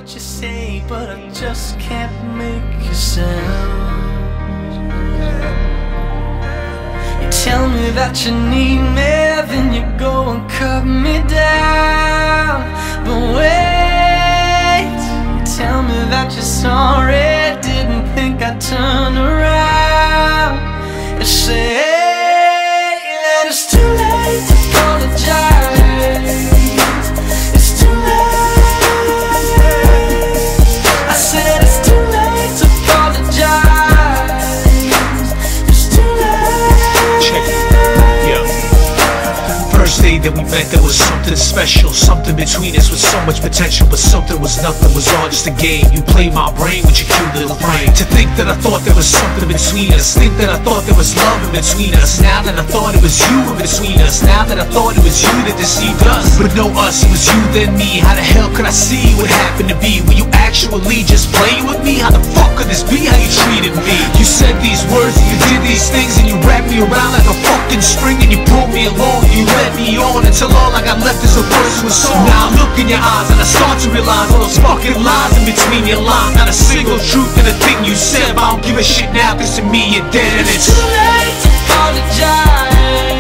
what you say, but I just can't make a sound. You tell me that you need me, then you go and cut me down. But wait, you tell me that you're sorry, didn't think I'd turn around. You say that it's too late to apologize. It's too late. I said it's too late to apologize. It's too late. Check it. Yeah. First day that we met, there was something special. Something between us with so much potential, but something was nothing, was all just a game. You played my brain with your cute little brain. To think that I thought there was something between us, think that I thought there was love in between us. Now that I thought it was you in between us, now that I thought it was you that deceived us. But no us, it was you then me. How the hell could I see what happened to be? Were you actually just playing with me? How the fuck could this be how you treated me? You said these words and you did these things, and you wrapped me around like a fucking string, and you pulled me along, you led me on until all I got left is a verse with song. Now I look in your eyes and I start to realize all those fucking lies in between your lines. Not a single truth in a thing you said, but I don't give a shit now, cause to me you're dead and it's too late to apologize.